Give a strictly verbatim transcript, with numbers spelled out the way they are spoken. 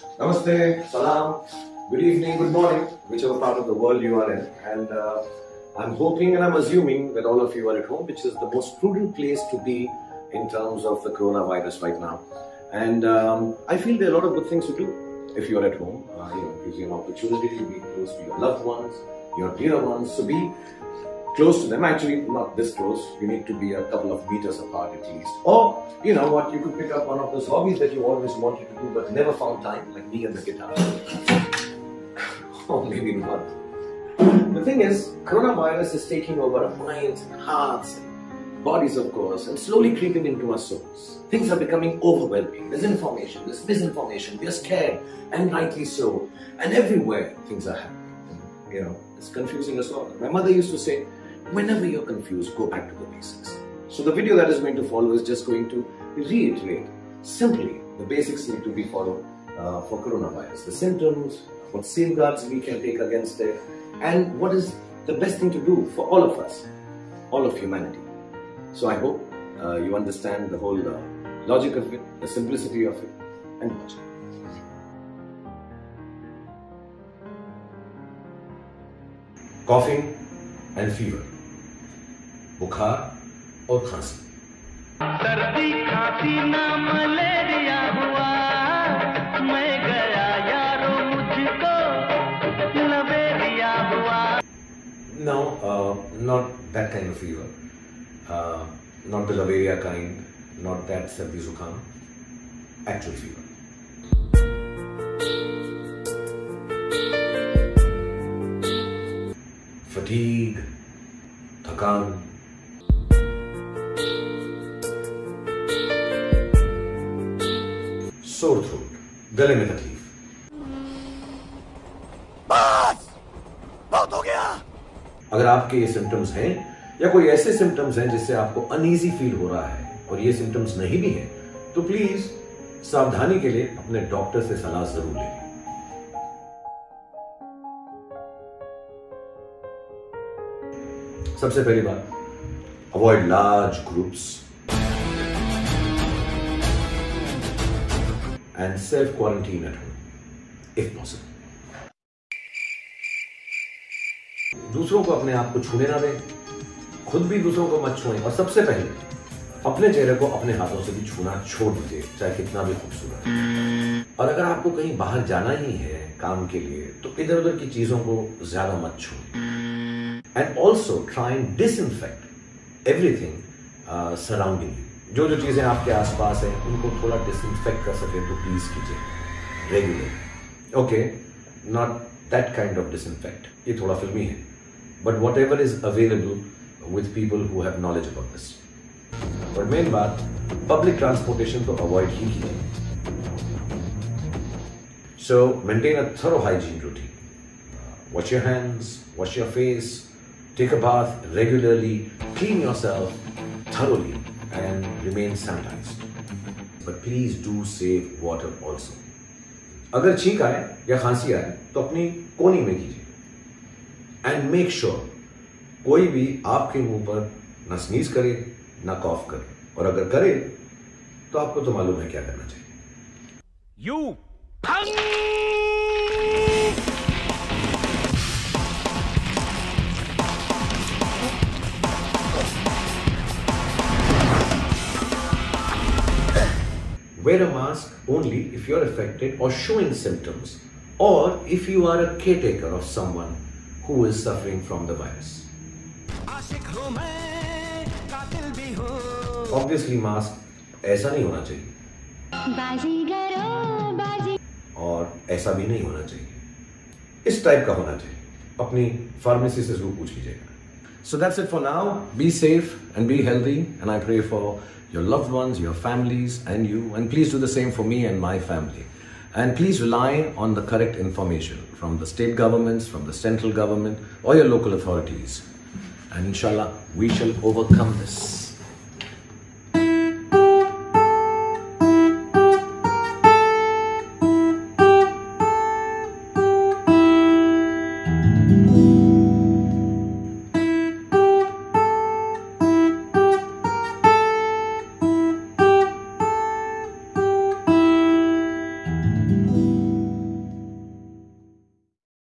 Namaste, salam, good evening, good morning, whichever part of the world you are in. And uh, I'm hoping and I'm assuming that all of you are at home, which is the most prudent place to be in terms of the coronavirus right now. And um, I feel there are a lot of good things to do if you're at home. Uh, you know, it gives you an opportunity to be close to your loved ones, your dear ones. So be close to them. Actually, not this close. You need to be a couple of meters apart at least. Or, you know what, you could pick up one of those hobbies that you always wanted to do but never found time, like me and the guitar. Or maybe not. The thing is, coronavirus is taking over our minds and hearts and bodies, of course, and slowly creeping into our souls. Things are becoming overwhelming. There's information, there's misinformation, we are scared, and rightly so. And everywhere things are happening. You know, it's confusing us all. My mother used to say, whenever you're confused, go back to the basics. So the video that is going to follow is just going to reiterate simply the basics need to be followed uh, for coronavirus. The symptoms, what safeguards we can take against it, and what is the best thing to do for all of us, all of humanity. So I hope uh, you understand the whole uh, logic of it, the simplicity of it, and watch it. Coughing and fever, बुखार और खांसी। सर्दी खांसी ना malaria हुआ, मैं गया यारो मुझको लवेरिया हुआ। No, uh, not that kind of fever. Uh, not the lavaria kind, not that sardi zukham. Actual fever. Fatigue, थकान, sore throat, गले में तकलीफ। बस, बहुत हो गया। अगर आपके ये सिम्टम्स हैं या कोई ऐसे सिम्टम्स हैं जिससे आपको अनईजी फील हो रहा है और ये सिम्टम्स नहीं भी हैं, तो प्लीज सावधानी के लिए अपने डॉक्टर से सलाह जरूर लें। सबसे पहली बात, avoid large groups and self quarantine at home if possible. दूसरों को अपने आप को छूने ना दें, खुद भी दूसरों को मत छुएं, और सबसे पहले अपने चेहरे को अपने हाथों से भी छूना छोड़ दीजिए, चाहे कितना भी खूबसूरत। और अगर आपको कहीं बाहर जाना ही है काम के लिए, तो इधर उधर की चीजों को ज्यादा मत छूएं। And also try and disinfect everything uh, surrounding you. जो जो चीजें आपके आसपास हैं, उनको थोड़ा disinfect कर सके तो प्लीज कीजिए regularly. Okay, not that kind of disinfect. ये थोड़ा फिल्मी है, but whatever is available with people who have knowledge about this. But main बात, public transportation तो avoid ही कीजिए. So maintain a thorough hygiene routine. Wash your hands, wash your face. Take a bath regularly, clean yourself thoroughly and remain sanitized. But please do save water also. अगर छींक आए या खांसी आए तो अपनी कोनी में कीजिए. And make sure कोई भी आपके मुंह पर ना स्नीज करे ना कॉफ करे, और अगर करे तो आपको तो मालूम है क्या करना चाहिए. You wear a mask only if you're affected or showing symptoms, or if you are a caretaker of someone who is suffering from the virus. Obviously, mask ऐसा नहीं होना चाहिए, और ऐसा भी नहीं होना चाहिए. इस टाइप का होना चाहिए. अपनी फार्मेसी से जरूर पूछ लीजिएगा. So that's it for now. Be safe and be healthy, and I pray for your loved ones, your families, and you. And please do the same for me and my family. And please rely on the correct information from the state governments, from the central government, or your local authorities. And inshallah, we shall overcome this.